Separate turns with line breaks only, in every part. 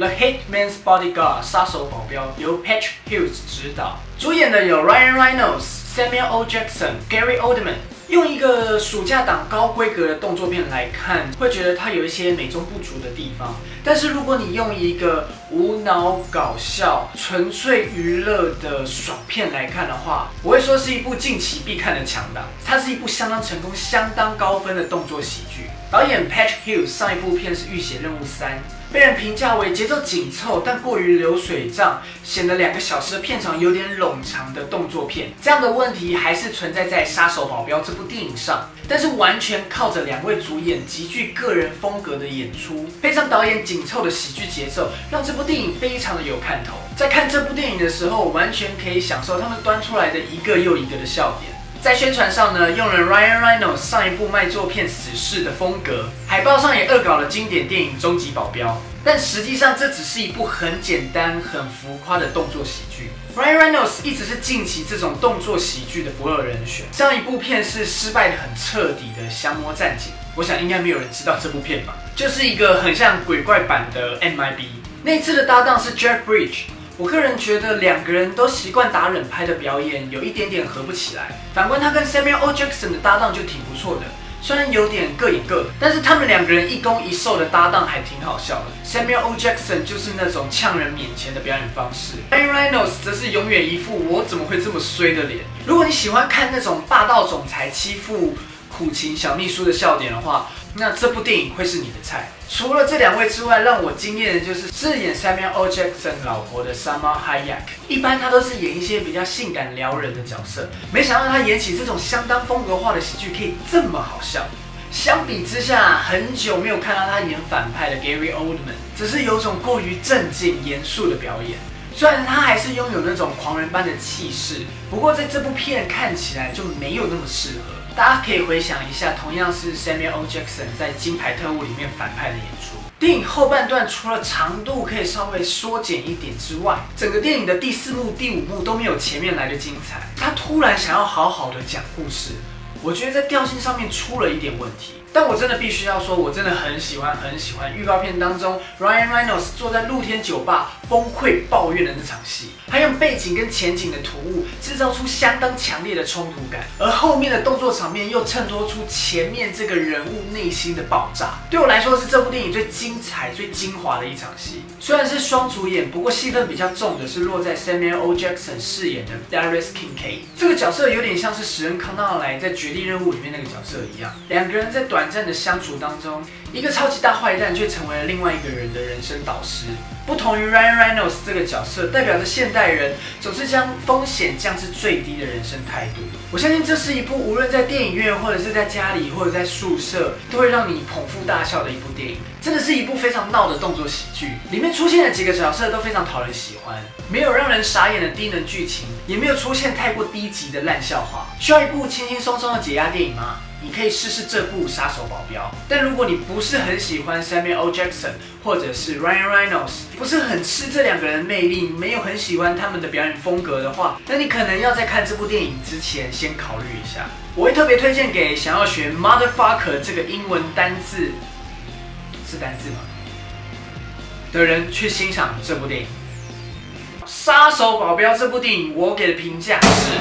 The Hitman's Bodyguard》杀手保镖，由 Patrick Hughes 执导，主演的有 Ryan Reynolds、Samuel L. Jackson、Gary Oldman。用一个暑假档高规格的动作片来看，会觉得它有一些美中不足的地方。但是如果你用一个无脑搞笑、纯粹娱乐的爽片来看的话，我会说是一部近期必看的强档。它是一部相当成功、相当高分的动作喜剧。导演 Patrick Hughes 上一部片是《浴血任务3》。被人评价为节奏紧凑但过于流水账，显得2个小时的片长有点冗长的动作片。这样的问题还是存在在《杀手保镖》这部电影上，但是完全靠着2位主演极具个人风格的演出，配上导演紧凑的喜剧节奏，让这部电影非常的有看头。在看这部电影的时候，完全可以享受他们端出来的一个又一个的笑点。在宣传上呢，用了 Ryan Reynolds 上一部卖作片《死侍》的风格，海报上也恶搞了经典电影《终极保镖》，但实际上这只是一部很简单、很浮夸的动作喜剧。Ryan Reynolds 一直是近期这种动作喜剧的不二人选。上一部片是失败的很彻底的《降魔战警》，我想应该没有人知道这部片吧？就是一个很像鬼怪版的 MIB。那次的搭档是 Jeff Bridges。我个人觉得2个人都习惯打冷拍的表演有一点点合不起来。反观他跟 Samuel L. Jackson 的搭档就挺不错的，虽然有点各演各的，但是他们2个人一攻一受的搭档还挺好笑的。Samuel L. Jackson 就是那种呛人免钱的表演方式 ，Ryan Reynolds 则是永远一副我怎么会这么衰的脸。如果你喜欢看那种霸道总裁欺负苦情小秘书的笑点的话，那这部电影会是你的菜。除了这2位之外，让我惊艳的就是饰演 Samuel L. Jackson 老婆的 Salma Hayek。一般她都是演一些比较性感撩人的角色，没想到她演起这种相当风格化的喜剧可以这么好笑。相比之下，很久没有看到她演反派的 Gary Oldman， 只是有种过于正经严肃的表演。虽然他还是拥有那种狂人般的气势，不过在这部片看起来就没有那么适合。大家可以回想一下，同样是 Samuel L. Jackson 在《金牌特务》里面反派的演出。电影后半段除了长度可以稍微缩减一点之外，整个电影的第4幕、第5幕都没有前面来的精彩。他突然想要好好的讲故事，我觉得在调性上面出了一点问题。但我真的必须要说，我真的很喜欢预告片当中 Ryan Reynolds 坐在露天酒吧崩溃抱怨的那场戏，他用背景跟前景的突兀制造出相当强烈的冲突感，而后面的动作场面又衬托出前面这个人物内心的爆炸。对我来说是这部电影最精彩、最精华的一场戏。虽然是双主演，不过戏份比较重的是落在 Samuel L. Jackson 饰演的 Darius Kincaid。这个角色有点像是史恩康纳莱在《绝地任务》里面那个角色一样，2个人在短暂的相处当中，一个超级大坏蛋却成为了另外一个人的人生导师。不同于 Ryan Reynolds 这个角色，代表着现代人总是将风险降至最低的人生态度。我相信这是一部无论在电影院或者是在家里或者在宿舍都会让你捧腹大笑的一部电影。真的是一部非常闹的动作喜剧，里面出现的几个角色都非常讨人喜欢，没有让人傻眼的低能剧情，也没有出现太过低级的烂笑话。需要一部轻轻松松的解压电影吗？你可以试试这部《杀手保镖》，但如果你不是很喜欢 Samuel L. Jackson 或者是 Ryan Reynolds， 不是很吃这2个人的魅力，没有很喜欢他们的表演风格的话，那你可能要在看这部电影之前先考虑一下。我会特别推荐给想要学 motherfucker 这个英文单字，是单字吗？的人去欣赏这部电影。《杀手保镖》这部电影，我给的评价是。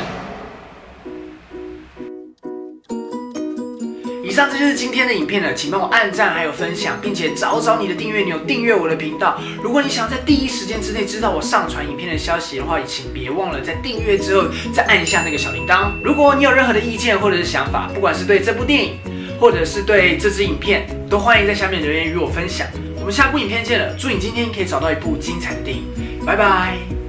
以上这就是今天的影片了，请帮我按赞还有分享，并且找你的订阅钮，订阅我的频道。如果你想在第一时间之内知道我上传影片的消息的话，也请别忘了在订阅之后再按一下那个小铃铛。如果你有任何的意见或者是想法，不管是对这部电影，或者是对这支影片，都欢迎在下面留言与我分享。我们下部影片见了，祝你今天可以找到一部精彩的电影，拜拜。